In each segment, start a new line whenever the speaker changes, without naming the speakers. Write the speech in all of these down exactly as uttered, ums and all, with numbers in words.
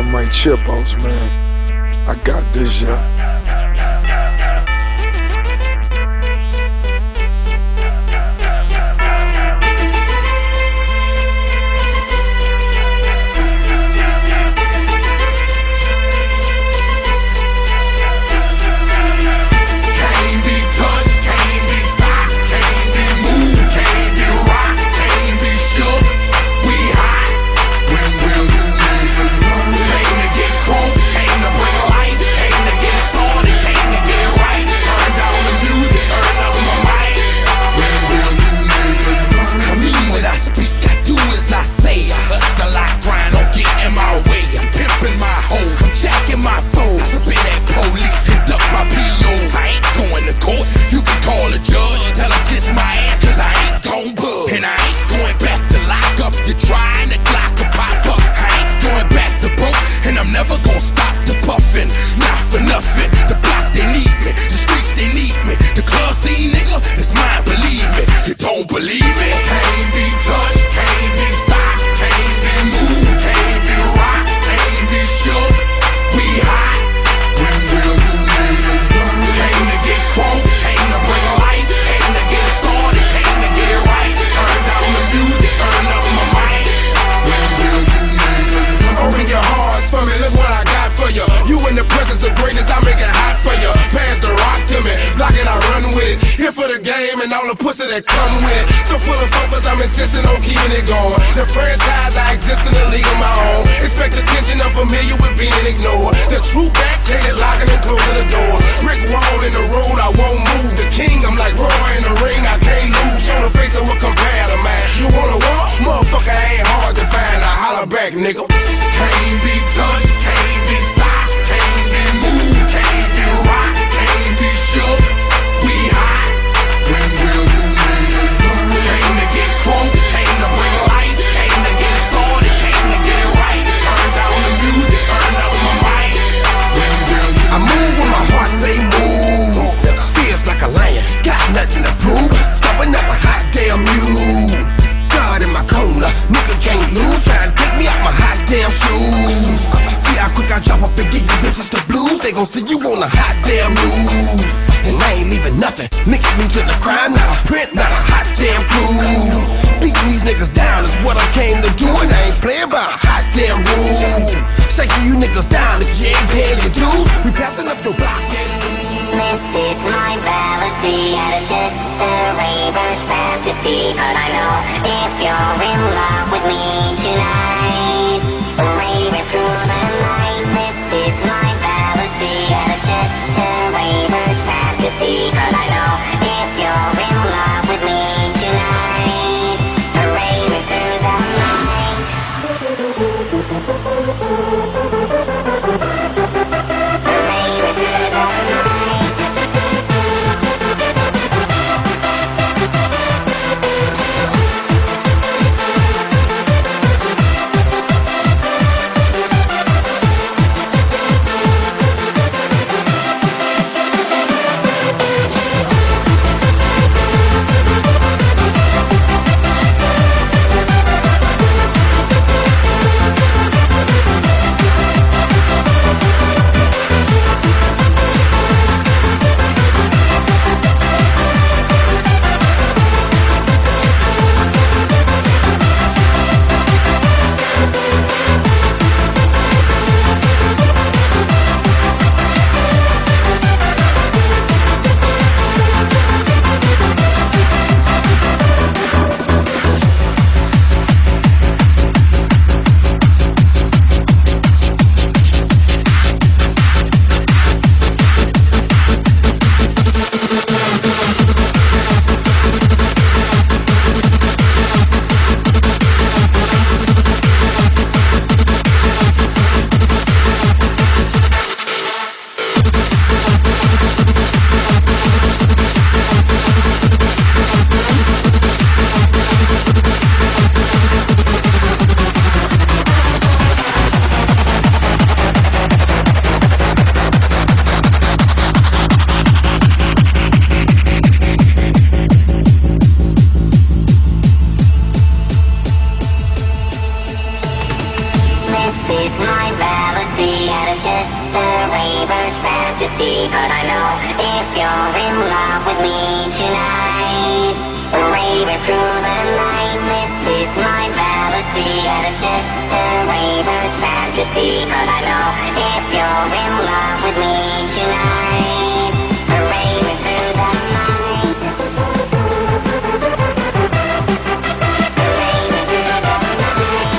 I'm Mike Chipos, man. I got this, yeah.
That come with it. So full of focus, I'm insisting on keeping it going. The franchise, I exist in a league of my own. Expect attention, I'm familiar with being ignored. The true backdated, locking and closing the door. Brick wall in the road, I won't move. The king, I'm like Roy in the ring, I can't lose. Show the face of a compare to mine. You wanna walk? Motherfucker ain't hard to find. I holler back, nigga.
Can't be touched, can't be stopped, can't be moved, can't be rocked, can't be shook. We hot. When will you niggas learn? Came to get crunk, came to bring life, came to get started, came to get right. Turn down the music, turn up my mic. When will you
I move when my heart say move. Feels like a lion, got nothing to prove. Stubborn as a hot damn mule. God in my corner, nigga can't lose. Try to take me out my hot damn shoes. See how quick I drop up and give you bitches the blues. They gon' see you on a hot damn news. And I ain't leaving nothing. Nigga me to the crime, not a print, not a hot damn clue. Beating these niggas down is what I came to do, and I ain't playing by a hot damn rule. Shaking you niggas down if you ain't paying your dues. We passing up the block.
This is my melody, and it's just a Raver's fantasy. Cause I know if you're in love with me tonight, raving through the night. This is my melody, and it's just a Raver's fantasy. Cause I know if you're in love with me tonight, raving through the night. Raving through the night. this is my melody, and it's just a raver's fantasy. But I know if you're in love with me tonight, raving through the night. This is my melody, and it's just a raver's fantasy. But I know if you're in love with me tonight, raving through the night. Raving through the night.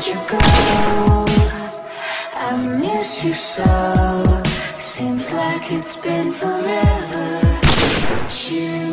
you go. I miss you so. Seems like it's been forever. But you